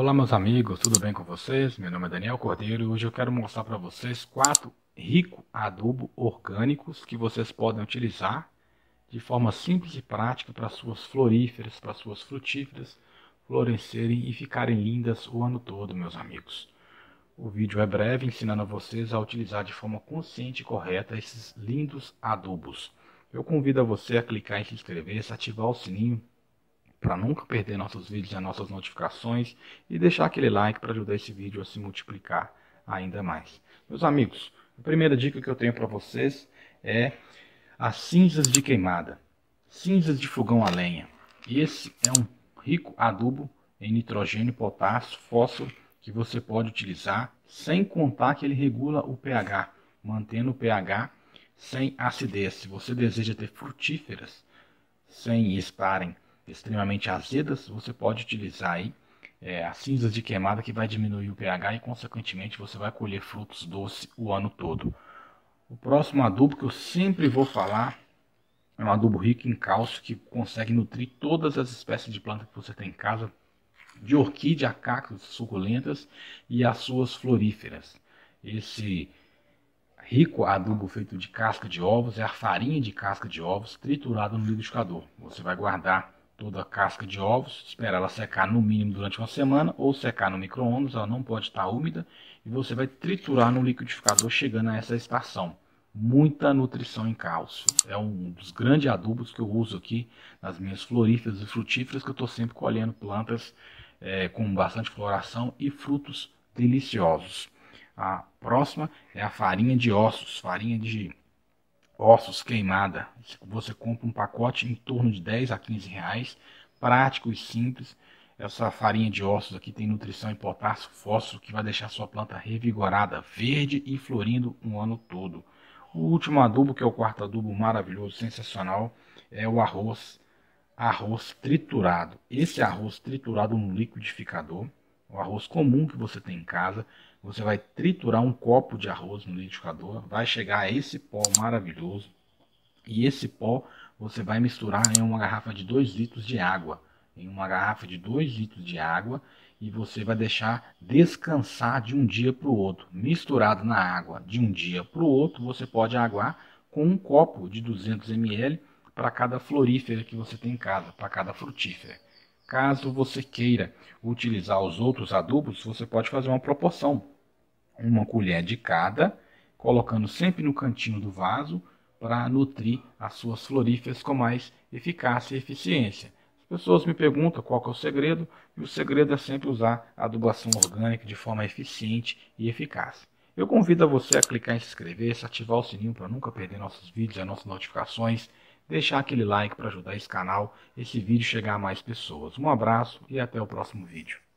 Olá meus amigos, tudo bem com vocês? Meu nome é Daniel Cordeiro e hoje eu quero mostrar para vocês 4 ricos adubos orgânicos que vocês podem utilizar de forma simples e prática para suas floríferas, para suas frutíferas florescerem e ficarem lindas o ano todo, meus amigos. O vídeo é breve, ensinando a vocês a utilizar de forma consciente e correta esses lindos adubos. Eu convido a você a clicar em se inscrever, ativar o sininho para nunca perder nossos vídeos e nossas notificações e deixar aquele like para ajudar esse vídeo a se multiplicar ainda mais. Meus amigos, a primeira dica que eu tenho para vocês é as cinzas de queimada, cinzas de fogão a lenha. Esse é um rico adubo em nitrogênio, potássio, fósforo que você pode utilizar, sem contar que ele regula o pH, mantendo o pH sem acidez. Se você deseja ter frutíferas sem estarem extremamente azedas, você pode utilizar aí as cinzas de queimada, que vai diminuir o pH e consequentemente você vai colher frutos doces o ano todo. O próximo adubo que eu sempre vou falar é um adubo rico em cálcio, que consegue nutrir todas as espécies de planta que você tem em casa, de orquídea a cactos suculentas e as suas floríferas. Esse rico adubo feito de casca de ovos é a farinha de casca de ovos triturada no liquidificador. Você vai guardar toda a casca de ovos, esperar ela secar no mínimo durante uma semana ou secar no micro-ondas, ela não pode estar úmida, e você vai triturar no liquidificador chegando a essa estação. Muita nutrição em cálcio. É um dos grandes adubos que eu uso aqui nas minhas floríferas e frutíferas, que eu estou sempre colhendo plantas com bastante floração e frutos deliciosos. A próxima é a farinha de ossos queimada. Você compra um pacote em torno de 10 a 15 reais, prático e simples. Essa farinha de ossos aqui tem nutrição em potássio, fósforo, que vai deixar sua planta revigorada, verde e florindo um ano todo. O último adubo, que é o quarto adubo maravilhoso, sensacional, é o arroz triturado. Esse arroz triturado no liquidificador, o arroz comum que você tem em casa, você vai triturar um copo de arroz no liquidificador, vai chegar a esse pó maravilhoso, e esse pó você vai misturar em uma garrafa de 2 litros de água, e você vai deixar descansar de um dia para o outro, misturado na água. De um dia para o outro você pode aguar com um copo de 200 ml para cada florífera que você tem em casa, para cada frutífera. Caso você queira utilizar os outros adubos, você pode fazer uma proporção. Uma colher de cada, colocando sempre no cantinho do vaso para nutrir as suas floríferas com mais eficácia e eficiência. As pessoas me perguntam qual que é o segredo, e o segredo é sempre usar a adubação orgânica de forma eficiente e eficaz. Eu convido a você a clicar em se inscrever, ativar o sininho para nunca perder nossos vídeos e nossas notificações, deixar aquele like para ajudar esse vídeo chegar a mais pessoas. Um abraço e até o próximo vídeo.